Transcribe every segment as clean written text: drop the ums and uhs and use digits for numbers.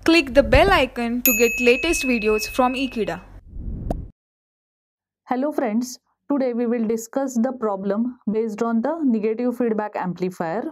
Click the bell icon to get latest videos from Ekeeda. Hello friends, today we will discuss the problem based on the negative feedback amplifier.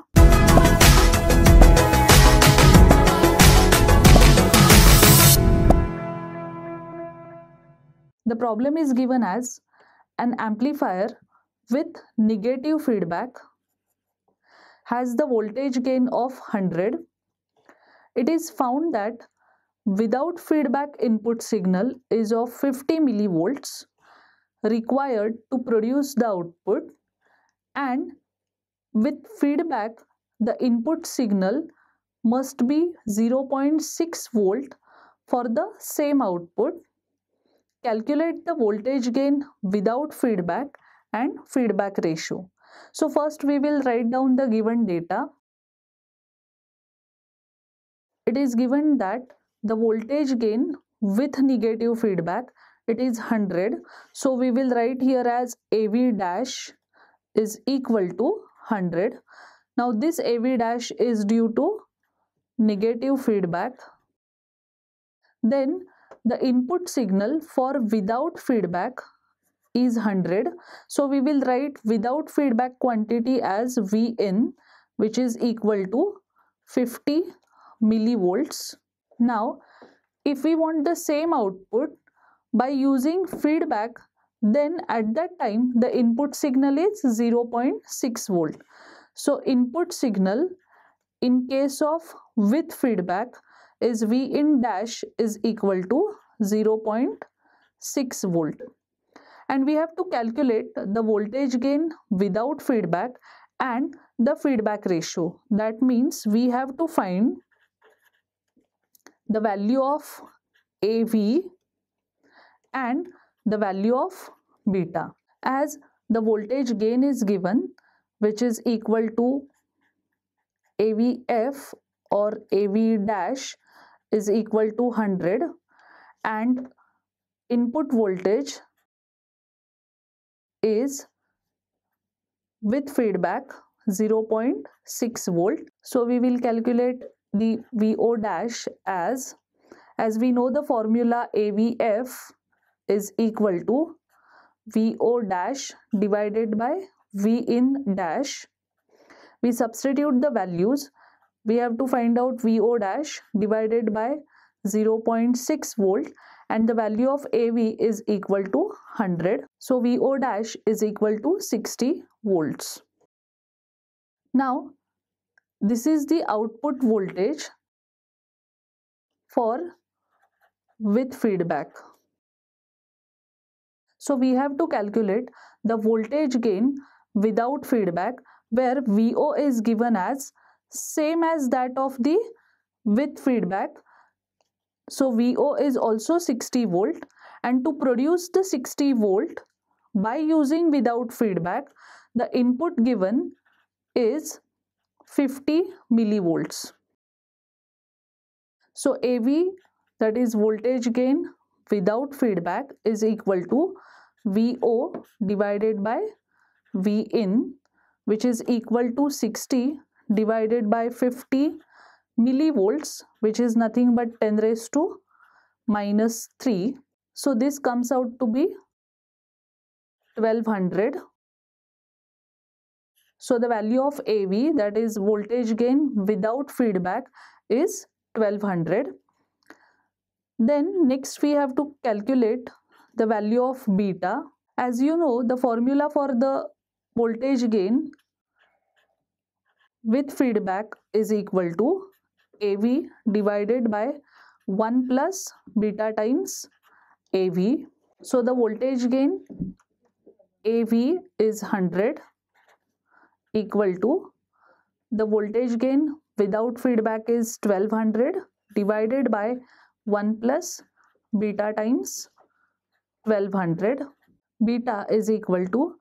The problem is given as an amplifier with negative feedback has the voltage gain of 100. It is found that without feedback input signal is of 50 millivolts required to produce the output, and with feedback the input signal must be 0.6 volt for the same output. Calculate the voltage gain without feedback and feedback ratio. So first we will write down the given data. It is given that the voltage gain with negative feedback, it is 100. So we will write here as AV dash is equal to 100. Now this AV dash is due to negative feedback. Then the input signal for without feedback is 100. So we will write without feedback quantity as Vin, which is equal to 50 millivolts. Now if we want the same output by using feedback, then at that time the input signal is 0.6 volt. So input signal in case of with feedback is Vin dash is equal to 0.6 volt. And we have to calculate the voltage gain without feedback and the feedback ratio. That means we have to find the value of AV and the value of beta. As the voltage gain is given, which is equal to AVF or AV dash is equal to 100, and input voltage is with feedback 0.6 volt. So we will calculate the VO dash as we know the formula AVF is equal to VO dash divided by Vin dash. We substitute the values. We have to find out VO dash divided by 0.6 volt, and the value of AV is equal to 100. So VO dash is equal to 60 volts. Now this is the output voltage for with feedback. So we have to calculate the voltage gain without feedback, where VO is given as same as that of the with feedback. So VO is also 60 volt, and to produce the 60 volt by using without feedback, the input given is 50 millivolts. So AV, that is voltage gain without feedback, is equal to VO divided by Vin, which is equal to 60 divided by 50 millivolts, which is nothing but 10 raised to minus 3. So this comes out to be 1200. So the value of AV, that is voltage gain without feedback, is 1200. Then next we have to calculate the value of beta. As you know, the formula for the voltage gain with feedback is equal to AV divided by 1 plus beta times AV. So the voltage gain AV is 100 equal to the voltage gain without feedback is 1200 divided by 1 plus beta times 1200. Beta is equal to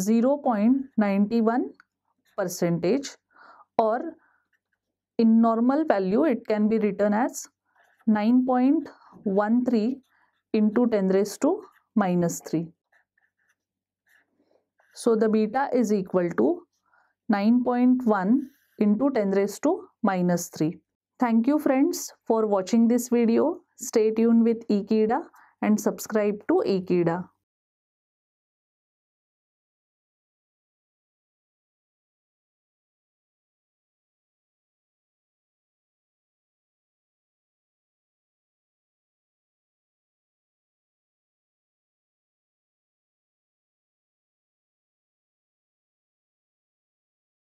0.91%, or in normal value it can be written as 9.13 into 10 raised to minus 3. So the beta is equal to 9.1 into 10 raised to minus 3. Thank you friends for watching this video. Stay tuned with Ekeeda and subscribe to Ekeeda.